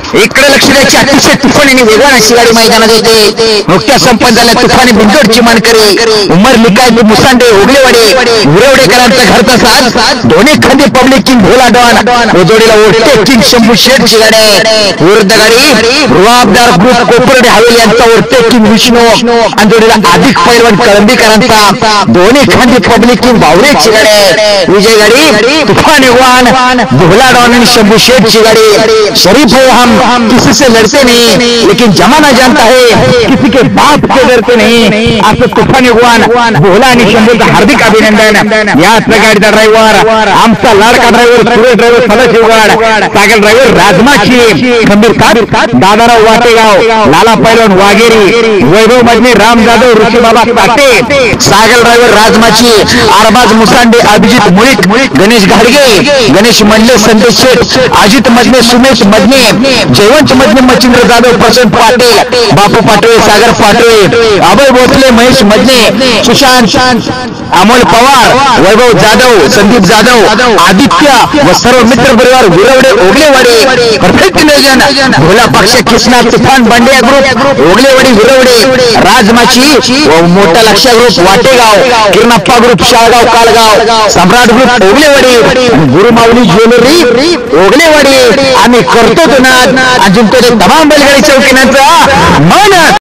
इकडे लक्ष द्यायची अतिशय तुफान आणि वेगवान अशी गाडी मैदानात होते. नुकत्याच संपन्न झाल्या तुफानी बिंदोडची मानकरी उमर लिकाय मुसांडे ओगलेवाडे उरवडेकरांचा घरचा साथ दोन्ही खांदे पब्लिक किंग भोला डॉन जोडीला ओटे किंग शंभू शेठची गाडी विरुद्ध गाडी रुवाबदार ग्रुप कोपरडे हवेली यांचा ओटे किंग विष्णू आणि जोडीला अधिक पैलवान कळंबीकरांचा दोन्ही खांदे पब्लिक किंग बावरेची गाडी विजय गाडी तुफान वेगवान भोला डॉन आणि शंभू शेठची गाडी. शरीफ है हम किसी से लड़ते नहीं लेकिन जमाना जानता है किसी के बाप से डरते नहीं. असं तुफान वेगवान भोला आणि शंभूचं हार्दिक अभिनंदन. याच गाडीचा ड्रायव्हर आमचा लाडका driver Suresh driver Sadashivgad Sagar driver Rajmachi खंबीर साथ दादाराव वाटेगाव लाला पैलवान वाघेरी वैभव मधले राम जाधव ऋषीबाबा साठे सागर ड्रायव्हर राजमाची अरबाज मुसांडे अभिजित मुळीक गणेश घाडगे गणेश मधले संदेश शेठ अजित मधले सुमेश मधने जयवंत मधले मच्छिंद्र जाधव प्रसन्न पाटील बापू पाटोळे सागर पाटोळे अभय भोसले महेश मधने सुशांत अमोल पवार वैभव जाधव संदीप जाधव आदित्य व सर्व मित्र परिवार विरवडे ओगलेवाडी परफेक्ट नियोजन भोला पक्ष कृष्णा तुफान बांडिया ग्रुप ओगलेवाडी विरवडे राजमाची व मोठा लक्ष group Wategaon Kiranappa group Shalgaon Kalgaon Samrat group Ogalewadi Gurumauli jewellery Ogalewadi आम्ही करतो तो नाद अजून तो तमाम बैलगाडी चौकीनाचा मन